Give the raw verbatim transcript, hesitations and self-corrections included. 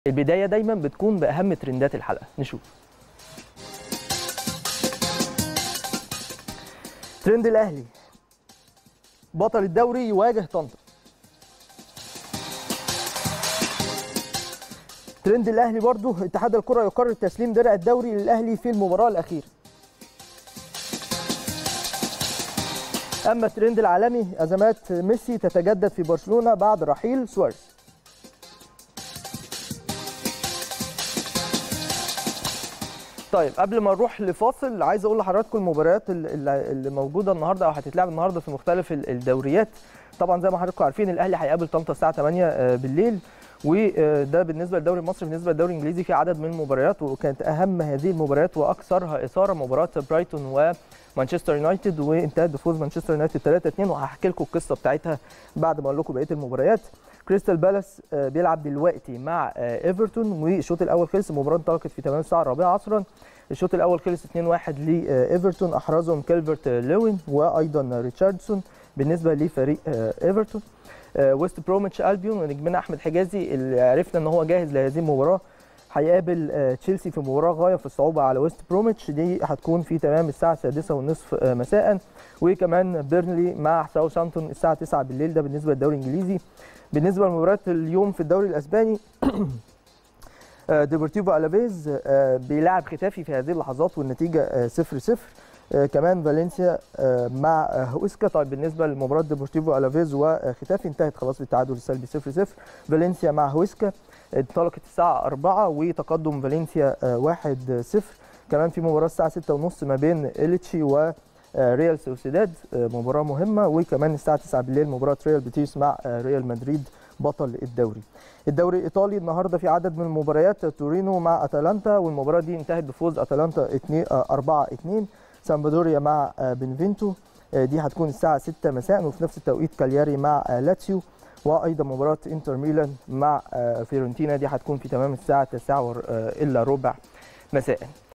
البداية دايما بتكون بأهم ترندات الحلقة. نشوف ترند الأهلي، بطل الدوري يواجه طنطا. ترند الأهلي برضو، اتحاد الكرة يقرر تسليم درع الدوري للأهلي في المباراة الأخيرة. أما الترند العالمي، أزمات ميسي تتجدد في برشلونة بعد رحيل سواريز. طيب قبل ما نروح لفاصل، عايز اقول لحضراتكم المباريات اللي موجوده النهارده او هتتلعب النهارده في مختلف الدوريات. طبعا زي ما حضراتكم عارفين الاهلي هيقابل طنطا الساعه ثمانية بالليل، وده بالنسبه للدوري المصري. بالنسبه للدوري الانجليزي في عدد من المباريات، وكانت اهم هذه المباريات واكثرها اثاره مباراه برايتون ومانشستر يونايتد، وانتهت بفوز مانشستر يونايتد ثلاثة اثنين، وهحكي لكم القصه بتاعتها بعد ما اقول لكم بقيه المباريات. كريستال بالاس بيلعب دلوقتي مع ايفرتون، والشوط الاول خلص، المباراه انطلقت في تمام الساعه الرابعة عصرا. الشوط الاول خلص اثنين واحد لايفرتون، احرزهم كالفرت لوين وايضا ريتشاردسون بالنسبه لفريق ايفرتون. ويست بروميتش البيون ونجمنا احمد حجازي اللي عرفنا ان هو جاهز لهذه المباراه هيقابل تشيلسي في مباراه غايه في الصعوبه على ويست بروميتش، دي هتكون في تمام الساعه السادسة والنصف مساء. وكمان بيرنلي مع ساوثهامبتون الساعه تسعة بالليل، ده بالنسبه للدوري الانجليزي. بالنسبه لمباريات اليوم في الدوري الاسباني، ديبورتيفو الافيز بيلعب ختافي في هذه اللحظات والنتيجه صفر صفر. كمان فالنسيا مع هويسكا. طيب بالنسبه لمباراه ديبورتيفو الافيز وختافي انتهت خلاص بالتعادل السلبي صفر صفر. فالنسيا مع هويسكا انطلقت الساعه أربعة وتقدم فالنسيا واحد صفر. كمان في مباراه الساعه ستة وثلاثين من بين إليتشي و ريال سوسيداد، مباراه مهمه. وكمان الساعه تسعة بالليل مباراه ريال بيتيس مع ريال مدريد بطل الدوري. الدوري الايطالي النهارده في عدد من المباريات، تورينو مع اتلانتا، والمباراه دي انتهت بفوز اتلانتا أربعة اثنين. سامبدوريا مع بنفينتو، دي هتكون الساعه ستة مساء. وفي نفس التوقيت كالياري مع لاتسيو، وايضا مباراه انتر ميلان مع فيورنتينا، دي هتكون في تمام الساعه تسعة الا ربع مساء.